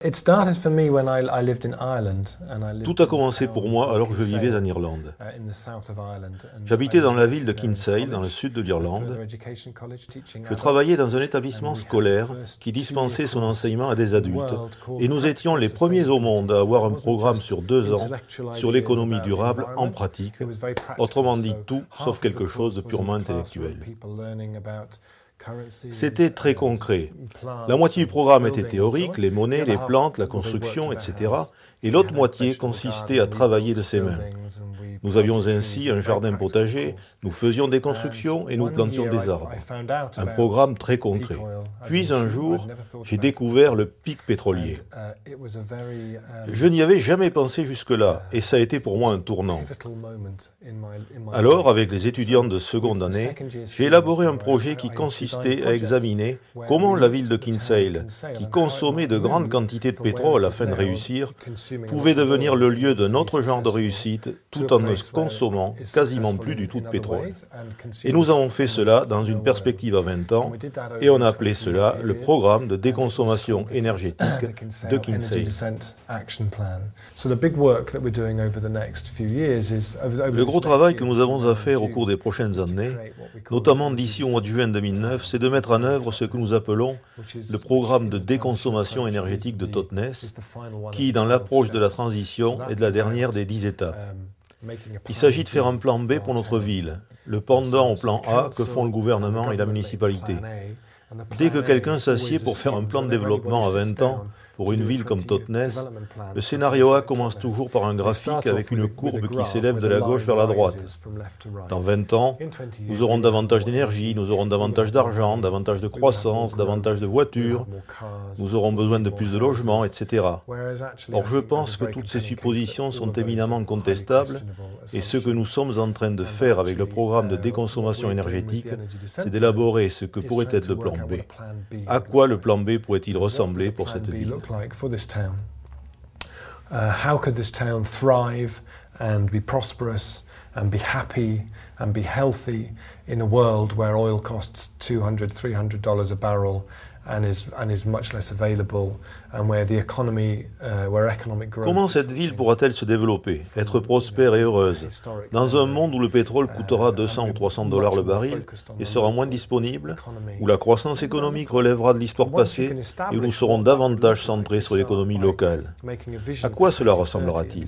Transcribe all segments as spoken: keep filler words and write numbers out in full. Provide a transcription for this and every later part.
Tout a commencé pour moi alors que je vivais en Irlande. J'habitais dans la ville de Kinsale, dans le sud de l'Irlande. Je travaillais dans un établissement scolaire qui dispensait son enseignement à des adultes, et nous étions les premiers au monde à avoir un programme sur deux ans sur l'économie durable en pratique, autrement dit tout sauf quelque chose de purement intellectuel. C'était très concret. La moitié du programme était théorique, les monnaies, les plantes, la construction, et cetera. Et l'autre moitié consistait à travailler de ses mains. Nous avions ainsi un jardin potager, nous faisions des constructions et nous plantions des arbres. Un programme très concret. Puis un jour, j'ai découvert le pic pétrolier. Je n'y avais jamais pensé jusque-là, et ça a été pour moi un tournant. Alors, avec les étudiants de seconde année, j'ai élaboré un projet qui consistait à examiner comment la ville de Kinsale, qui consommait de grandes quantités de pétrole afin de réussir, pouvait devenir le lieu d'un autre genre de réussite tout en ne consommant quasiment plus du tout de pétrole. Et nous avons fait cela dans une perspective à vingt ans, et on a appelé cela le programme de déconsommation énergétique de Kinsale. Le gros travail que nous avons à faire au cours des prochaines années, notamment d'ici au mois de juin deux mille neuf, c'est de mettre en œuvre ce que nous appelons le programme de déconsommation énergétique de Totnes, qui, dans l'approche de la transition, est de la dernière des dix étapes. Il s'agit de faire un plan B pour notre ville, le pendant au plan A que font le gouvernement et la municipalité. Dès que quelqu'un s'assied pour faire un plan de développement à vingt ans, pour une ville comme Totnes, le scénario A commence toujours par un graphique avec une courbe qui s'élève de la gauche vers la droite. Dans vingt ans, nous aurons davantage d'énergie, nous aurons davantage d'argent, davantage de croissance, davantage de voitures, nous aurons besoin de plus de logements, et cetera. Or, je pense que toutes ces suppositions sont éminemment contestables, et ce que nous sommes en train de faire avec le programme de déconsommation énergétique, c'est d'élaborer ce que pourrait être le plan B. À quoi le plan B pourrait-il ressembler pour cette ville ? Like for this town. Uh, how could this town thrive and be prosperous and be happy and be healthy in a world where oil costs two hundred, three hundred dollars a barrel and is and is much less available, and where the economy, uh, where economic growth. Comment cette ville pourra-t-elle se développer, être prospère et heureuse, dans un monde où le pétrole coûtera deux cents ou trois cents dollars le baril et sera moins disponible, où la croissance économique relèvera de l'histoire passée et où nous serons davantage centrés sur l'économie locale? À quoi cela ressemblera-t-il?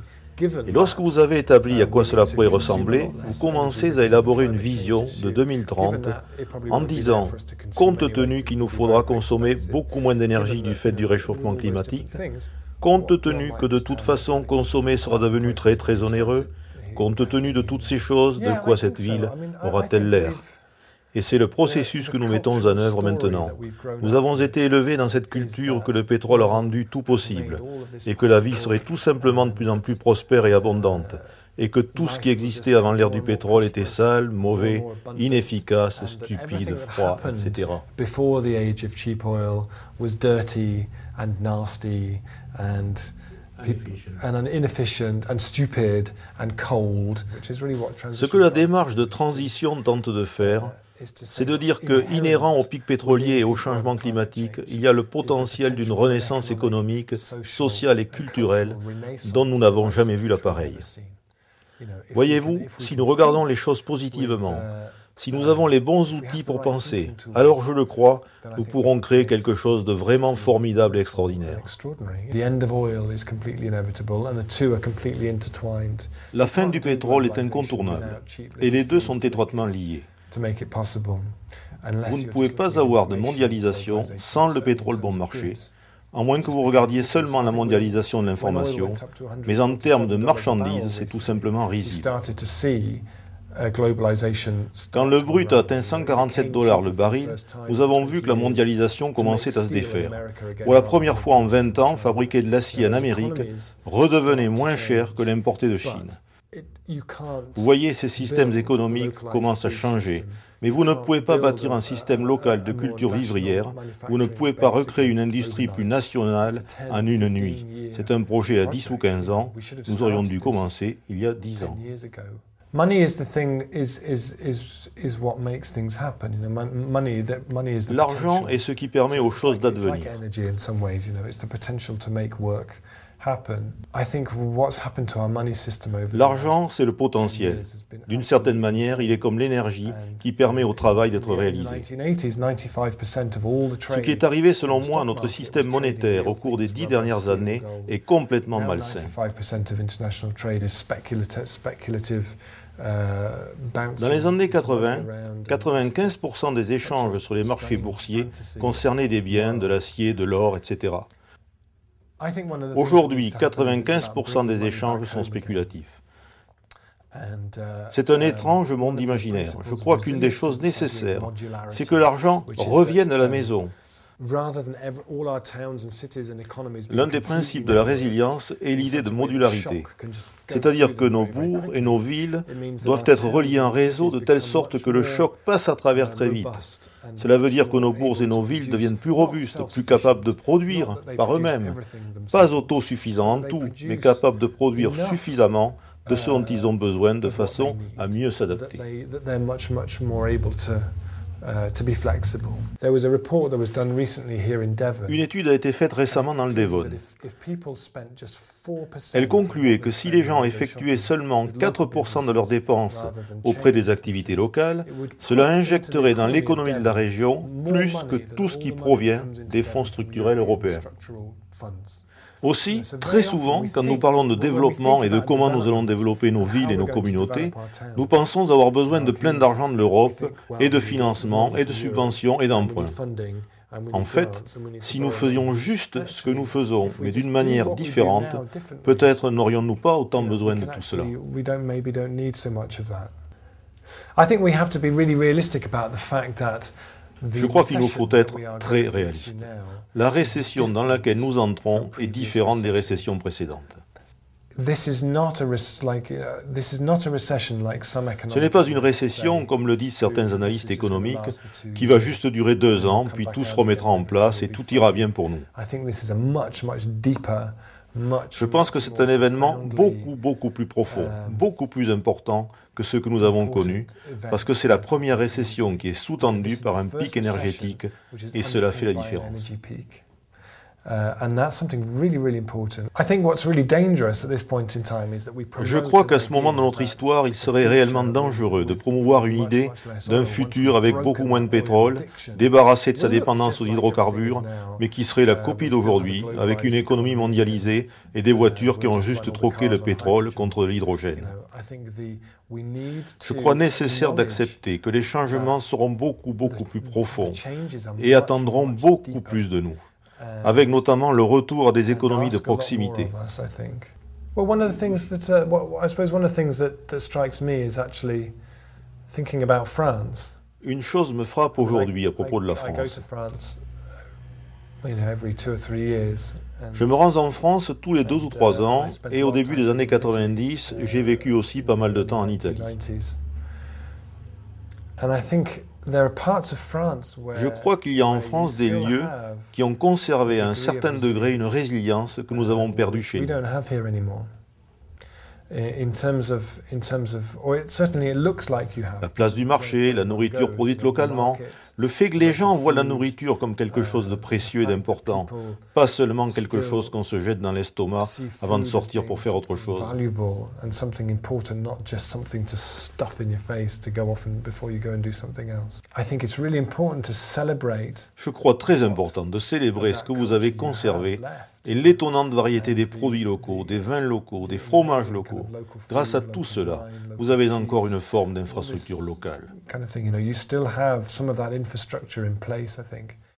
Et lorsque vous avez établi à quoi cela pourrait ressembler, vous commencez à élaborer une vision de deux mille trente en disant, compte tenu qu'il nous faudra consommer beaucoup moins d'énergie du fait du réchauffement climatique, compte tenu que de toute façon consommer sera devenu très très onéreux, compte tenu de toutes ces choses, de quoi cette ville aura-t-elle l'air? Et c'est le processus que nous mettons en œuvre maintenant. Nous avons été élevés dans cette culture que le pétrole a rendu tout possible, et que la vie serait tout simplement de plus en plus prospère et abondante, et que tout ce qui existait avant l'ère du pétrole était sale, mauvais, inefficace, stupide, froid, et cetera. Before the age of cheap oil was dirty and nasty and and inefficient and stupid and cold, which is really what transition. Ce que la démarche de transition tente de faire, c'est de dire que, inhérent au pic pétrolier et au changement climatique, il y a le potentiel d'une renaissance économique, sociale et culturelle dont nous n'avons jamais vu l'appareil. Voyez-vous, si nous regardons les choses positivement, si nous avons les bons outils pour penser, alors je le crois, nous pourrons créer quelque chose de vraiment formidable et extraordinaire. La fin du pétrole est incontournable, et les deux sont étroitement liés. Vous ne pouvez pas avoir de mondialisation sans le pétrole bon marché, à moins que vous regardiez seulement la mondialisation de l'information, mais en termes de marchandises, c'est tout simplement risible. Quand le brut a atteint cent quarante-sept dollars le baril, nous avons vu que la mondialisation commençait à se défaire. Pour la première fois en vingt ans, fabriquer de l'acier en Amérique redevenait moins cher que l'importer de Chine. Vous voyez, ces systèmes économiques commencent à changer, mais vous ne pouvez pas bâtir un système local de culture vivrière, vous ne pouvez pas recréer une industrie plus nationale en une nuit. C'est un projet à dix ou quinze ans, nous aurions dû commencer il y a dix ans. Money is the thing is is is is what makes things happen. You know, money that money is the L'argent est ce qui permet aux choses d'advenir. It's like energy in some ways. You know, it's the potential to make work happen. I think what's happened to our money system over. L'argent, c'est le potentiel. D'une certaine manière, il est comme l'énergie qui permet au travail d'être réalisé. Ce qui est arrivé, selon moi, à notre système monétaire au cours des dix dernières années est complètement malsain. Dans les années quatre-vingt, quatre-vingt-quinze pour cent des échanges sur les marchés boursiers concernaient des biens, de l'acier, de l'or, et cetera. Aujourd'hui, quatre-vingt-quinze pour cent des échanges sont spéculatifs. C'est un étrange monde imaginaire. Je crois qu'une des choses nécessaires, c'est que l'argent revienne à la maison. L'un des principes de la résilience est l'idée de modularité, c'est-à-dire que nos bourgs et nos villes doivent être reliés en réseau de telle sorte que le choc passe à travers très vite. Cela veut dire que nos bourgs et nos villes deviennent plus robustes, plus capables de produire par eux-mêmes, pas autosuffisants en tout, mais capables de produire suffisamment de ce dont ils ont besoin de façon à mieux s'adapter. Une étude a été faite récemment dans le Devon. Elle concluait que si les gens effectuaient seulement quatre pour cent de leurs dépenses auprès des activités locales, cela injecterait dans l'économie de la région plus que tout ce qui provient des fonds structurels européens. Aussi, très souvent, quand nous parlons de développement et de comment nous allons développer nos villes et nos communautés, nous pensons avoir besoin de plein d'argent de l'Europe, et de financement, et de subventions, et d'emprunts. En fait, si nous faisions juste ce que nous faisons, mais d'une manière différente, peut-être n'aurions-nous pas autant besoin de tout cela. Je crois qu'il nous faut être très réalistes. La récession dans laquelle nous entrons est différente des récessions précédentes. Ce n'est pas une récession, comme le disent certains analystes économiques, qui va juste durer deux ans, puis tout se remettra en place et tout ira bien pour nous. Je pense que c'est un événement beaucoup, beaucoup plus profond, beaucoup plus important que ceux que nous avons connus, parce que c'est la première récession qui est sous-tendue par un pic énergétique, et cela fait la différence. Je crois qu'à ce moment de notre histoire, il serait réellement dangereux de promouvoir une idée d'un futur avec beaucoup moins de pétrole, débarrassé de sa dépendance aux hydrocarbures, mais qui serait la copie d'aujourd'hui, avec une économie mondialisée et des voitures qui ont juste troqué le pétrole contre l'hydrogène. Je crois nécessaire d'accepter que les changements seront beaucoup, beaucoup plus profonds et attendront beaucoup plus de nous, avec notamment le retour à des économies de proximité. Une chose me frappe aujourd'hui à propos de la France. Je me rends en France tous les deux ou trois ans, et au début des années quatre-vingt-dix, j'ai vécu aussi pas mal de temps en Italie. Je crois qu'il y a en France des lieux qui ont conservé à un certain degré une résilience que nous avons perdue chez nous. La place du marché, la nourriture produite localement, le fait que les gens voient la nourriture comme quelque chose de précieux et d'important, pas seulement quelque chose qu'on se jette dans l'estomac avant de sortir pour faire autre chose. Je crois très important de célébrer ce que vous avez conservé et l'étonnante variété des produits locaux, des vins locaux, des fromages locaux. Grâce à tout cela, vous avez encore une forme d'infrastructure locale.